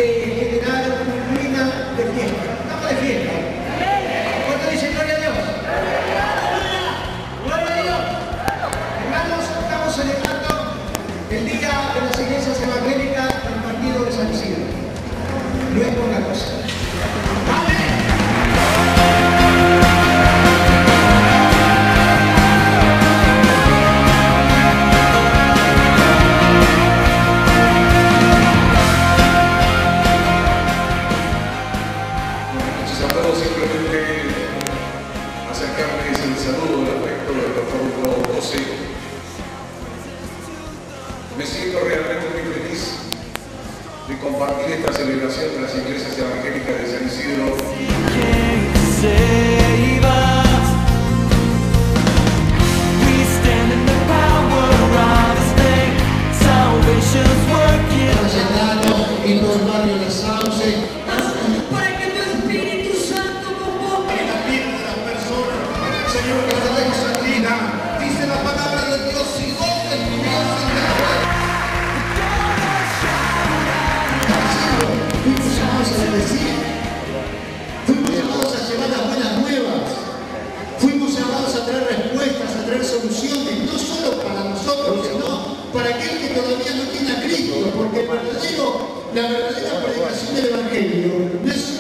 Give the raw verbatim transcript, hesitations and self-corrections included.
de generar un clima de fiesta. Estamos de fiesta. ¿Cuánto dice gloria a Dios? ¡Gloria a Dios! Hermanos, estamos celebrando el día de las iglesias evangélicas del partido de San Isidro. No es poca cosa. ¡Amén! Simplemente acercarles el saludo, el afecto del doctor Gustavo José. Me siento realmente muy feliz de compartir esta celebración de las iglesias evangélicas de San Isidro. Presentando en todo el barrio de Sauce. Señor, que la dejo salida. Dice la palabra de Dios, si vos escribías en la Fuimos llamados a bendecir. Fuimos llamados a llevar las buenas nuevas. Fuimos llamados a traer respuestas, a traer soluciones, no solo para nosotros, sino para aquel que todavía no tiene a Cristo, porque el verdadero, la verdadera predicación del Evangelio no es